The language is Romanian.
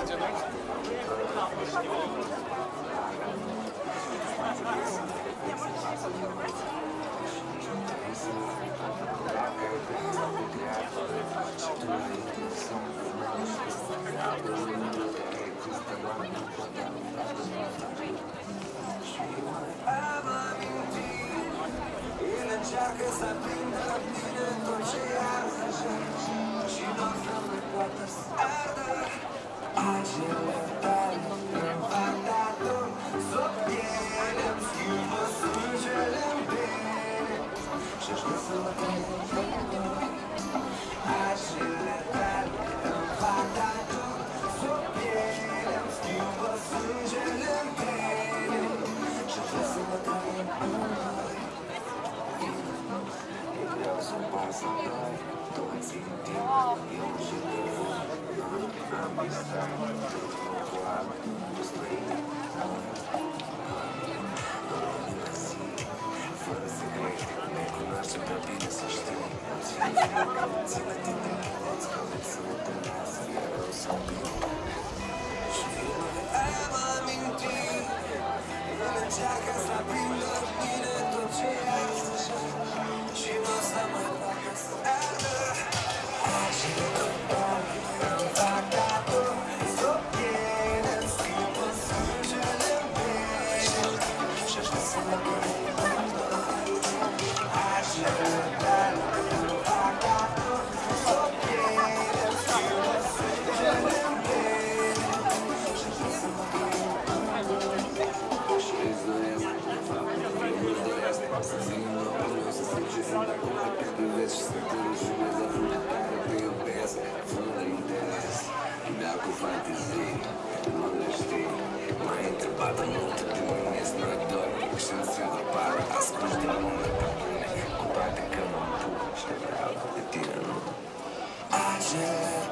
Încearcă să prindă bine tot ce arde și nu o să mai poată să ardă. Acele tale îmi fac tatu, s-o piele îmi schimbă sângele-n vene și-aș vrea să mă trăiesc. Acele tale îmi fac tatu, s-o piele îmi schimbă sângele-n vene și-aș vrea să mă trăiesc. Să pasă noi, toți în timp, eu și tu. Am visat cu apă, cu străini. Fără secrete, ne cunoaștem prea bine să știi. Ține-te de toți, că vreți să mă întâlnească, fie rău sau bine. Și am amintit, el încearcă să aprindă bine tot ce ești așa. Și nu o să mai poată să ardă. Acele tale îmi fac tatu, s-o piele-mi schimbă sângele-n vene și-aș vrea să mă gândă. Acele tale îmi fac tatu, s-o piele-mi schimbă sângele-n vene și-aș vrea să mă gândă. Și îți doresc, faptul că nu-ți doresc, să țin să zice, sunt acum pe privesc și să te rușinez la frumătare pe iubesc, fără interes, dar cu fantezii, mă le știi, m-ai întrebat în multe de mine, noi dormi și-mi simt apar, ascult din lume pe mine, cu toate că mă-mi pun și vreau de tine, nu? Acele